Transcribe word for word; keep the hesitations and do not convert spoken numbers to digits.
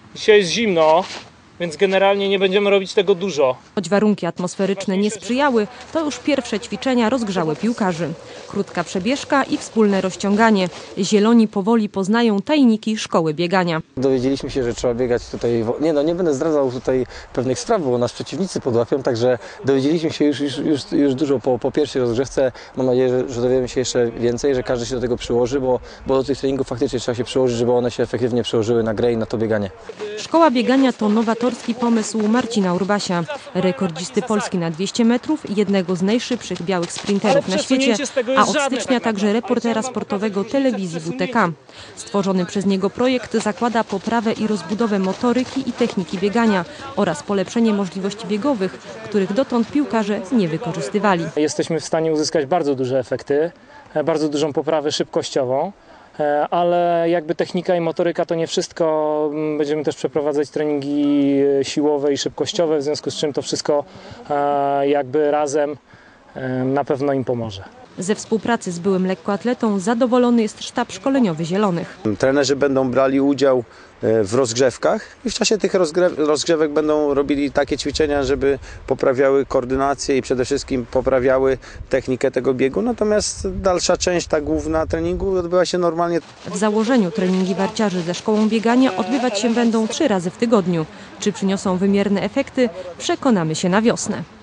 Dzisiaj jest zimno, więc generalnie nie będziemy robić tego dużo. Choć warunki atmosferyczne nie sprzyjały, to już pierwsze ćwiczenia rozgrzały piłkarzy. Krótka przebieżka i wspólne rozciąganie. Zieloni powoli poznają tajniki szkoły biegania. Dowiedzieliśmy się, że trzeba biegać tutaj... Nie no, nie będę zdradzał tutaj pewnych spraw, bo nas przeciwnicy podłapią, także dowiedzieliśmy się już, już, już, już dużo po, po pierwszej rozgrzewce. Mam nadzieję, że, że dowiemy się jeszcze więcej, że każdy się do tego przyłoży, bo, bo do tych treningów faktycznie trzeba się przyłożyć, żeby one się efektywnie przełożyły na grę i na to bieganie. Szkoła biegania to nowatorski pomysł Marcina Urbasia, rekordzisty Polski na dwieście metrów, jednego z najszybszych białych sprinterów na świecie, a od stycznia także reportera sportowego telewizji W T K. Stworzony przez niego projekt zakłada poprawę i rozbudowę motoryki i techniki biegania oraz polepszenie możliwości biegowych, których dotąd piłkarze nie wykorzystywali. Jesteśmy w stanie uzyskać bardzo duże efekty, bardzo dużą poprawę szybkościową. Ale jakby technika i motoryka to nie wszystko. Będziemy też przeprowadzać treningi siłowe i szybkościowe, w związku z czym to wszystko jakby razem na pewno im pomoże. Ze współpracy z byłym lekkoatletą zadowolony jest sztab szkoleniowy Zielonych. Trenerzy będą brali udział w rozgrzewkach i w czasie tych rozgrzewek będą robili takie ćwiczenia, żeby poprawiały koordynację i przede wszystkim poprawiały technikę tego biegu. Natomiast dalsza część, ta główna treningu odbywa się normalnie. W założeniu treningi warciarzy ze szkołą biegania odbywać się będą trzy razy w tygodniu. Czy przyniosą wymierne efekty? Przekonamy się na wiosnę.